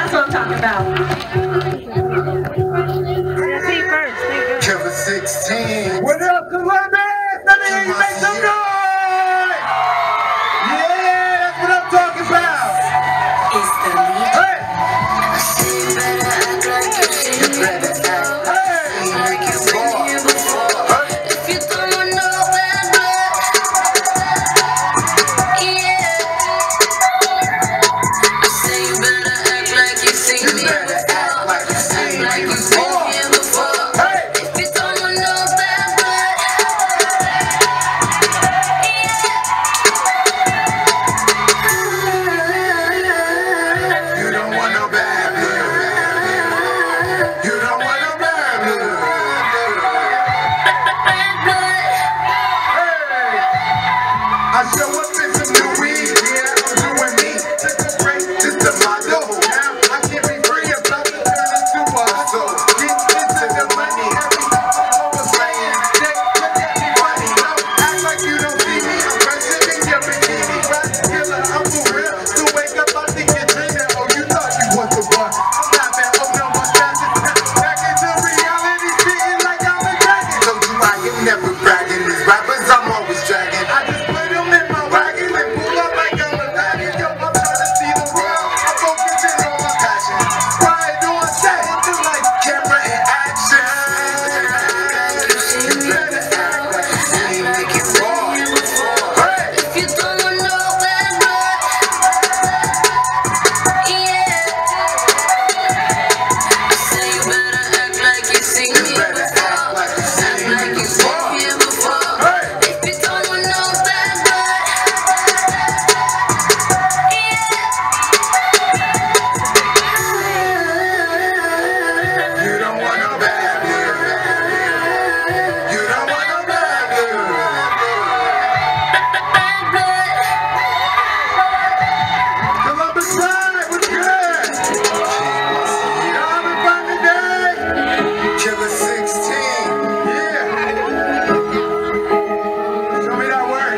That's what I'm talking about. Killer 16. What up, Columbus? Let me hear you make some noise! Yeah, that's what I'm talking about. It's the lead. Hey! I say you better act like you seen me before. Seem like you've been here before. If you don't know bad blood, yeah. I say you better act like you seen me before. Act like you've been here before. If you don't know bad blood, You don't want no bad blood. You don't want no bad blood. bad blood. I show up in some new weed. Yeah, I'm doing me. Took a break just to my dough. Now I can't be free about to turn into a hustle. Get into the money. Every time I'm overplaying. They look at me funny. No, act like you don't see me. I'm pressing in your bikini. Rap killer, I'm for real. To wake up, I think you're dreaming. Oh, you thought you was the one. I'm laughing. Oh, no, my time is back into reality. Feeling like I'm a dragon. Told you I can never bragging. These rappers, I'm always dragging. I just put them in my wagon and pull up like I'm a wagon. Yo, I'm trying to see the world. I'm focusing on my passion. Ride on set into like camera and action. You better act like you seen me before. Hey! If you don't know bad blood, yeah. I say you better act like you seen me You better act like you seen Act me like you've before. been here before. Hey! If you don't know bad blood, You don't want no bad blood. You don't want no bad blood. bad blood. Columbus Pride, what's good? Y'all having fun today? Killer 16. Yeah. Show me that work.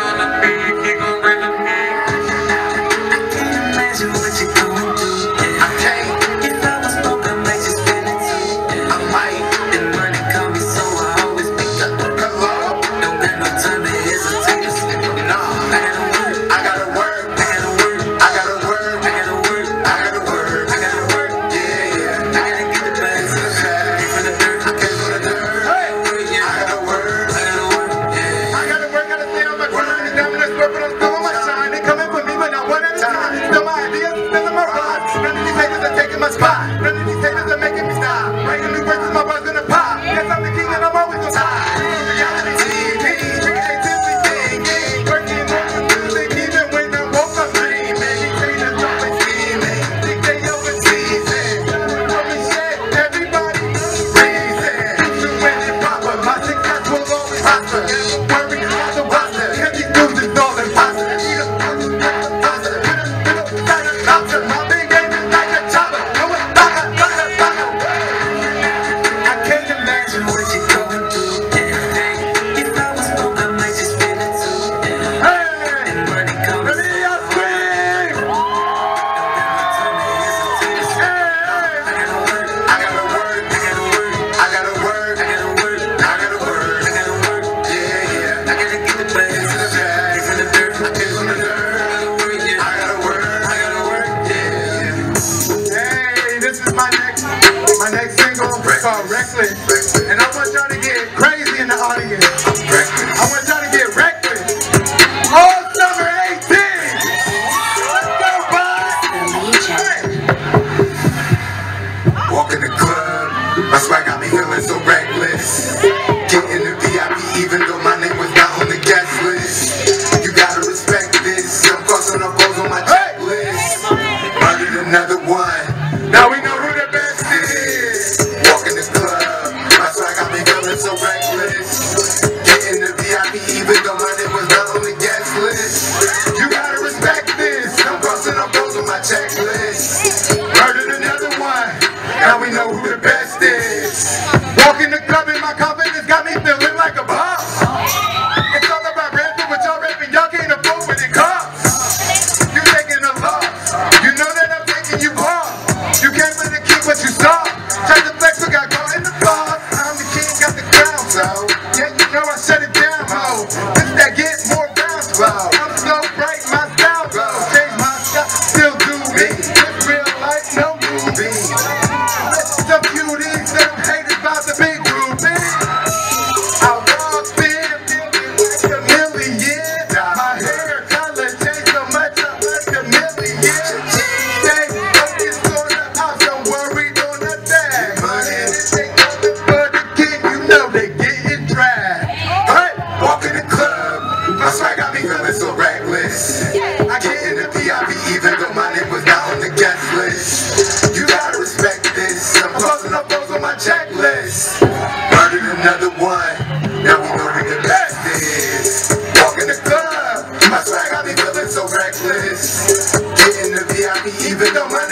Imagine what you're going through. I can't. If I was broke, I might just spend it too. I might. And money call me, so I always pick up. Hello? Don't got no time to hesitate or slip up. Nah. I gotta work. I gotta work. I gotta work. I gotta work. I gotta work. I gotta work. I gotta work. Yeah, yeah. I gotta get the bag. It's the bag. Came from the dirt. I came from the dirt. Hey! Yeah. I gotta work. I gotta work. Yeah. I gotta work, gotta stay on my grind. Examine this work, but I'm still on my shine. They coming for me, but not one at a time. Still my ideas, still in my rhymes. None of these haters are taking my spot. None of these haters are making me stop. Writing new verses, my buzz gonna pop. Yes, I'm the king and I'm always on top. Reality TV, creatively thinking. Working on the music, even when I'm woke up dreaming. These haters always scheming. Think they overseas it. What we said, everybody reason. So when it proper, my success will always prosper. Never worry about the roster. Cause these dudes is all imposter. Need a pasta. My big aim is like a chopper. No, it's baka. I can't imagine what you're going through. Yeah. If I was broke, I might just spend it too. Yeah. Hey! And money call me, Let me so hear y'all scream! don't got no time to hesitate or slip up. Hey! I gotta work. I gotta work. I gotta work. I gotta work. I gotta work. I gotta work. I gotta work. Yeah, yeah. I gotta get the bag. It's the bag. Came from the dirt. I came from the dirt. I gotta work. Yeah. I gotta work. I gotta work. Yeah, yeah. Hey, this is my next single called Reckless. And I want y'all to get crazy in the audience. I want y'all to get reckless. All summer 18! Let's go, bud! Hey! Walk in the club, my swag got me feeling so reckless. Get in the VIP even though my name was not on the guest list. You gotta respect this, I'm crossing off goals on my checklist. Murdered another one, now we know who the best is. Walk in the club, my swag got me feeling so reckless. Get in the VIP even though my name was not on the guest list. You gotta respect this, I'm crossing off goals on my checklist. Murdered another one, now we know who the best is. Walk in the club and my confidence got me feeling like a boss. It's all about rapping, what y'all rapping, y'all can't afford what it costs. You taking a loss, you know that I'm taking you off.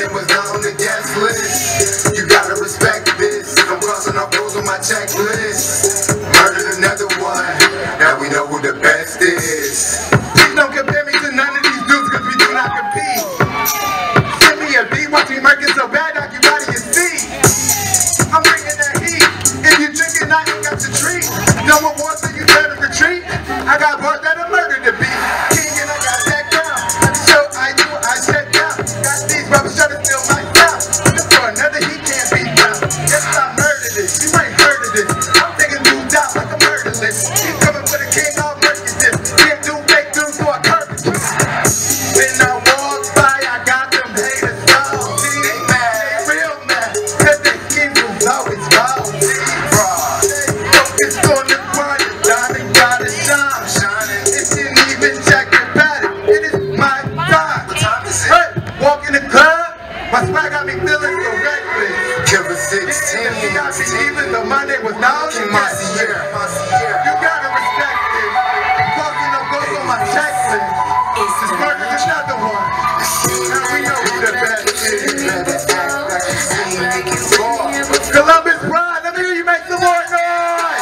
name was not on the guest list. You gotta respect this. I'm crossing off those on my checklist. Murdered another one. Now we know who the best is. Please don't compare me to none of these dudes, cause we do not compete. Send me a beat, watch me make it so bad, knock you out of your seat. I'm bringing that heat. If you drinking, I ain't got to treat. No one wants so you better retreat. I got bars that'll murder the beat. King and I got that down. Every show I do, I shut down. Got these brothers trying to steal my style. Just for another, he can't be down. Yes, I murdered this. You ain't heard of this. I'm thinking dudes out like a murder list. He's coming for the king, I'll murder this. Can't do fake dudes for a curve. When I walk by, I got them haters down. They mad, they real mad. Cause the king was always wild. Focused on the grind, diamond gotta shine. It didn't even check your pattern. It is my time. What time is it? Hey, walk in the club, my swag got me feeling so reckless. Killer 16. You got me even though my name was not King Monsieur. You gotta respect it. Crossing the goals on my checklist. This murder's another one. Now we know who the best is. Columbus Pride, let me hear you make some more noise.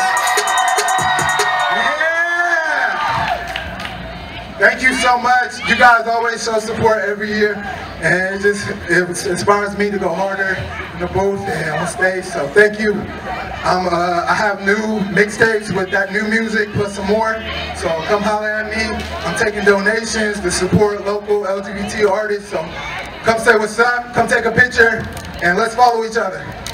Yeah. Thank you so much. You guys always show support every year, and it inspires me to go harder in the booth and on stage. So thank you. I have new mixtapes with that new music plus some more. So come holler at me. I'm taking donations to support local LGBT artists. So come say what's up. Come take a picture, and let's follow each other.